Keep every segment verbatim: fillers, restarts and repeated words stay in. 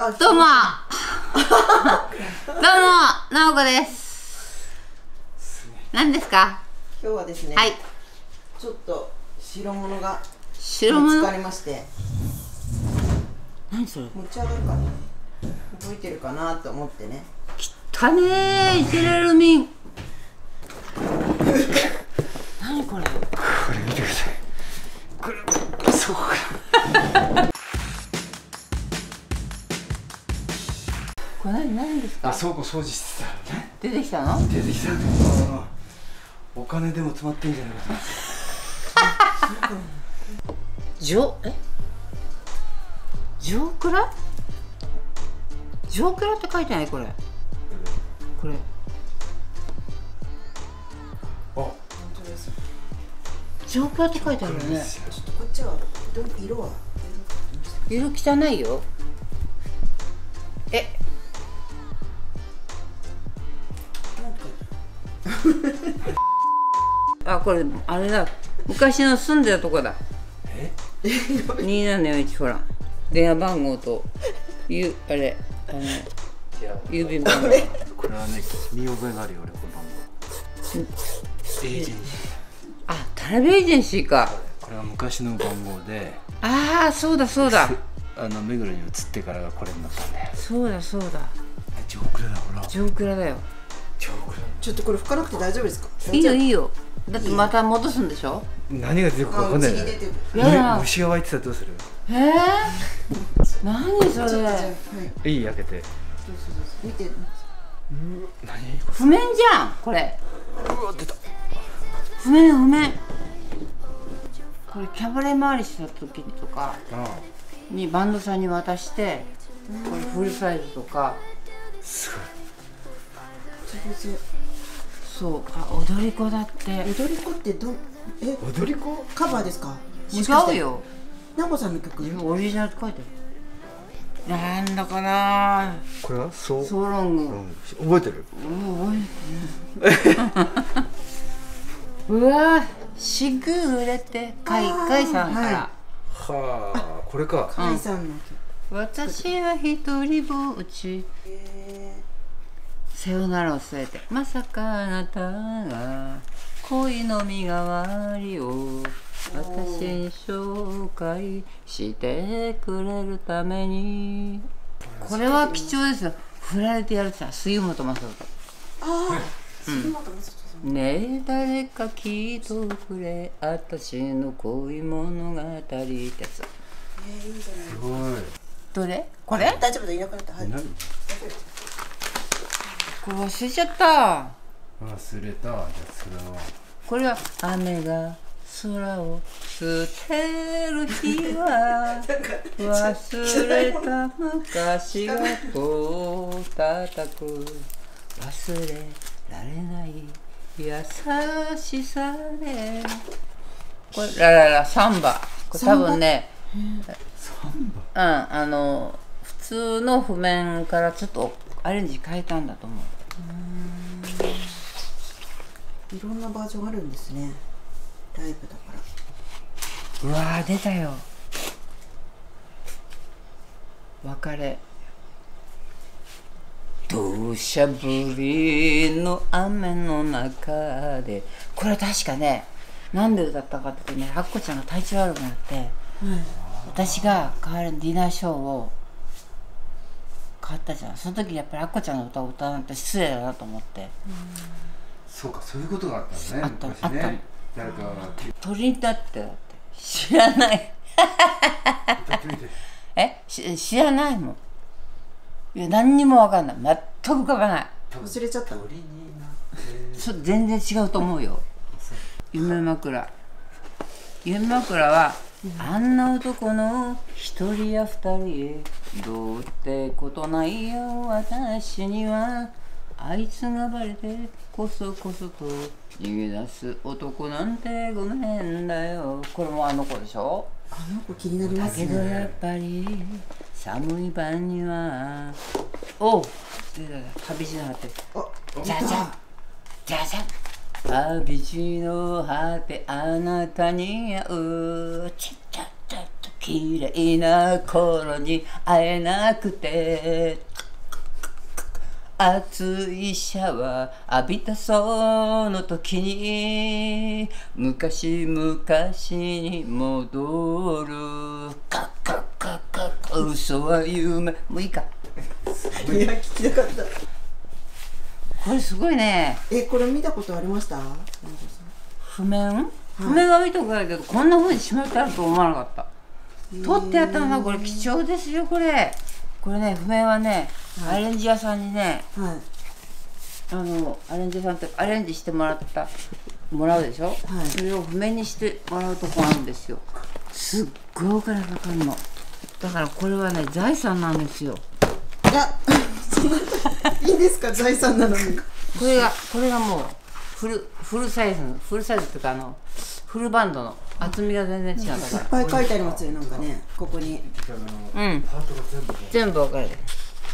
どうもどうも、なおこです。何ですか？ 今日はですね、 はい、 ちょっと白物が白物見つかりまして。 何それ？ 持ち上がるかな、動いてるかなと思ってね。 きったねー、イセレルミン何これ？ これ見てください。これそこからこれ何、何ですか？ あ、倉庫掃除してたらね、 出てきたの？ 出てきた。お金でも詰まってんじゃないかと。 ジョえジョークラジョークラって書いてないこれ。これあ、 本当です。 ジョークラって書いてあるよね。 ちょっとこっちはど色は色汚いよ。えあ、これあれだ、昔の住んでたとこだ。 えにーななよんいち、ほら電話番号とゆあれあの郵便番号。 これはね、見覚えがあるよ、俺この番号。エージェンシー。 あ、タラビエージェンシーか。 これは昔の番号で、 ああ、そうだそうだあの目黒に移ってからがこれになったんだよ。 そうだそうだ、 ジョークラだ、ほら。 ジョークラだよ。 ジョークラ。 ちょっとこれ拭かなくて大丈夫ですか？ いいよいいよ、だってまた戻すんでしょ。 何が出てくるかわかんないよね。 いやいや、 虫が湧いてたらどうする？ えー、何それ。 はいいい、焼けて。 見て。 何？ 譜面じゃんこれ。 うわ、出た。 譜面譜面。これキャバレー回りした時とかにバンドさんに渡して、これフルサイズとか。 すごい。 そう、あ、踊り子だって。 踊り子ってどえ踊り子？ カバーですか？ 違うよ、 なこさんの曲。 オリジナルって書いてある。なんだかな、 これはそう。 ソーロング、 うん、覚えてる？ うん、覚えてるうわ、しぐれてかいかいさんから、 はあ、これか。 カイさんの曲。 私は一人ぼっち、さよならを据えて、まさかあなたが恋の身代わりを私に紹介してくれるために。これは貴重ですよ。振られてやるさ、杉本雅人。 ああ、杉本雅人さん。 ねえ誰か聞いとくれ、私の恋物語ってやつ。 えー、いいじゃない。 すごい。 どれ？これ？ 大丈夫だ、いなくなった。はい。 何？ これ忘れちゃった。 忘れた。じゃあそれは。 これは雨が空を捨てる日は忘れた昔がこう叩く、忘れられない優しさで。これラララサンバ。これ多分ね、 サンうん、あの普通の譜面からちょっとアレンジ変えたんだと思う。 いろんなバージョンあるんですね。ライブだから。 うわー、出たよ。別れ。土砂降りの雨の中で。これ確かね、なんで歌ったかってね、アッコちゃんが体調悪くなって、はい、私が代わりにディナーショーを買ったじゃん。その時やっぱりアッコちゃんの歌を歌うなんて失礼だなと思って。 そうか、そういうことがあったのね。 あった昔ね、 あった誰かが鳥だってだって知らない歌ってみて。 えし知らないもん。いや、何にも分かんない、全く浮かばない。 忘れちゃったの。 鳥になってそ全然違うと思うよ。夢枕。夢枕は、うん、あんな男の一人や二人へどうってことないよ私には、あいつがバレてこそこそと逃げ出す男なんてごめんだよ。これもあの子でしょ。 あの子気になりますね。 だけどやっぱり寒い晩には、おう旅路の果て、じゃじゃんじゃじゃん、旅路の果てあなたに会う、ちっちゃっちゃっと綺麗な頃に会えなくて熱いシャワー浴びたその時に昔々に戻るカッカッカッカッカッ嘘は夢もういいか。 いや聞きたかった。 これすごいね。 えこれ見たことありました？ 譜面譜面は見たことあるけど、こんな風にしまってあると思わなかった。取ってあったのがこれ貴重ですよ。これこれね譜面はね、はい、アレンジ屋さんにね、はい、あのアレンジ屋さんってアレンジしてもらったもらうでしょ、はい、それを譜面にしてもらうとこあるんですよ。すっごいお金かかるの。だからこれはね財産なんですよ。 いやそんないいんですか、財産なのに。 これがこれがもうフルフルサイズのフルサイズっていうかあのフルバンドの厚みが全然違う。だからいっぱい書いてありますよ、なんかね、ここに。 うん。全部分かれてる。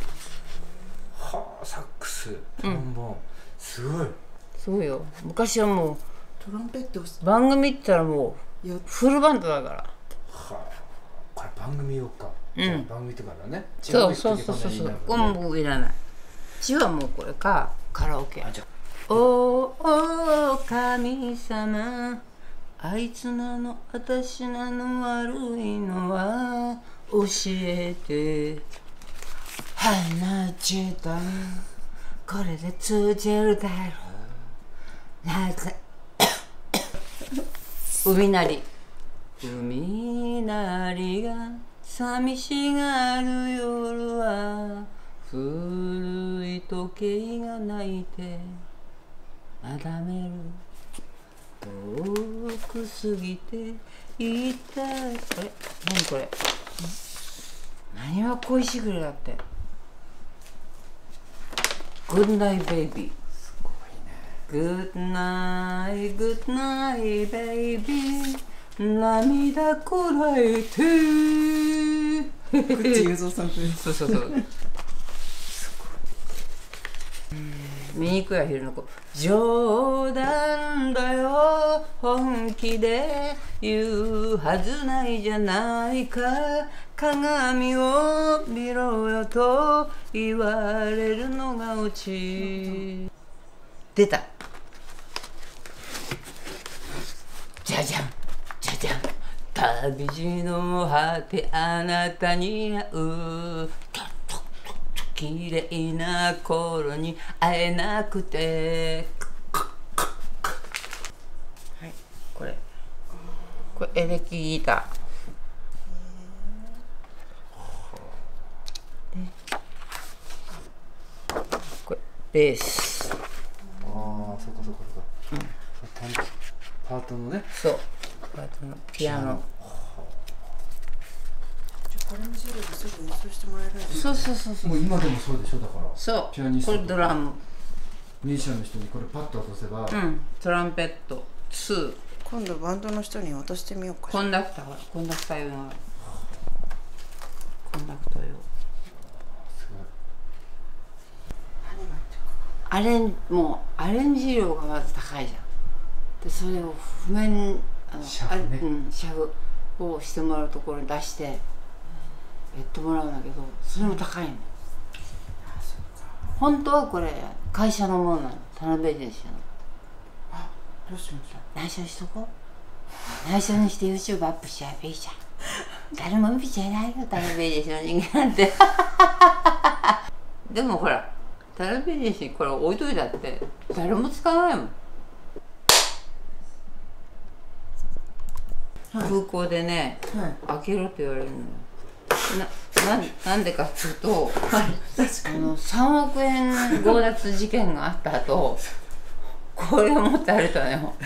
はあ、サックス、トロンボーン、うん、すごい。すごいよ。昔はもうトランペット番組って言ったらもうフルバンドだから。はあ、これ番組用か。うん。番組とかだね。 そうそうそうそうそう。音楽いらない。血はもうこれかカラオケ。おお神様。あいつなの私なの悪いのは教えて花ちだこれで通じるだろうなぜ海なり海なりが寂しがる夜は古い時計が泣いてなだめる遠く過ぎていた。あれ何これ、何は恋しぐれだって。グッナイベイビー。すごいね。グッナイグッナイベイビー涙こらえて口雄三さんとそうそうそう醜い昼の子。冗談だよ本気で言うはずないじゃないか鏡を見ろよと言われるのがオチ。出た。じゃじゃんじゃじゃん旅路の果てあなたに会う綺麗な頃に会えなくて。はい、これこれエレキギター。これベース。 ああ、そこそこそこ。うん。パートのね。 そう。パートのピアノ。 これの授業ですぐ演奏してもらえるんですか？ そうそうそうそう。 もう今でもそうでしょ、だから。 そう。 ピアニストとかこれドラム。 ミュージシャンの人にこれパッと渡せば。 うん。トランペットツー。 今度バンドの人に渡してみようかしら。 コンダクターはコンダクター用のコンダクター用。 すごい。 何が入ってるか。 アレンもうアレンジ料がまず高いじゃん。でそれを譜面あのシャフね、 うん、シャフをしてもらうところに出してやってもらうんだけど、それも高いの。本当はこれ会社のものなの。田辺エージェンシーの。 あ、どうしましょう。 内緒にしとこう。内緒にして YouTube アップしちゃえばいいじゃん。誰も見ちゃいないよ田辺エージェンシーの人間なんてでもほら田辺エージェンシーこれ置いといたって誰も使わないもん。空港でね、はい、開けろって言われるのよ。な, な, なんでかっていうと、はい、あのさんおくえん強奪事件があった後これを持って歩いたのよ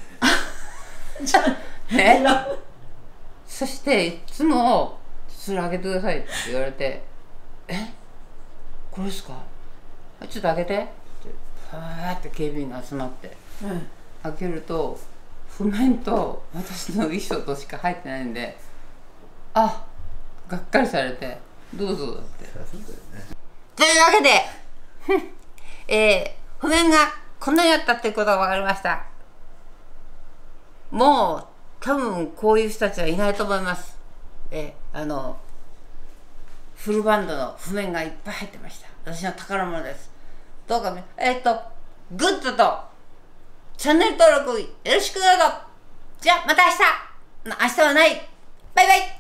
ね、そしていつも「それ開けてください」って言われて「えこれですか？ちょっと開けて」ってファーって警備員が集まって、うん、開けると譜面と私の衣装としか入ってないんで、あがっかりされて「どうぞ」だって。というわけでえー、譜面がこんなにあったっていうことが分かりました。もう多分こういう人たちはいないと思います。 えあのフルバンドの譜面がいっぱい入ってました。私の宝物です。どうかえっとグッドとチャンネル登録よろしくどうぞ。じゃあまた明日。明日はない。バイバイ。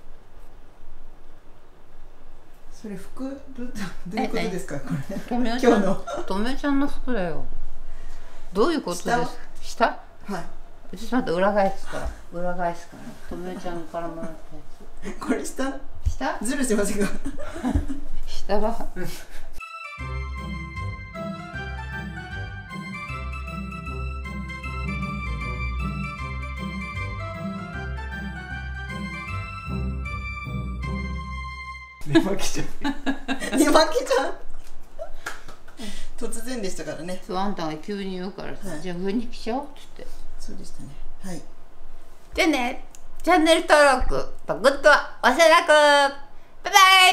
それ服どうどういうことですかこれ。 とめおちゃん今日のとめおちゃんの服だよ。どういうことですか。下？ はい。 ちょっと待って裏返すから裏返すからとめおちゃんからもらったやこれ下つ。下？ ずるしてませんか。 下は。 寝巻きちゃう。 寝巻きちゃん。突然でしたからね。 そうあんたが急に言うからさ、 はい、 じゃあ上に来ちゃおうって言って。 そうでしたね。はい。 じゃあね、チャンネル登録とグッドは忘れなく。バイバイ。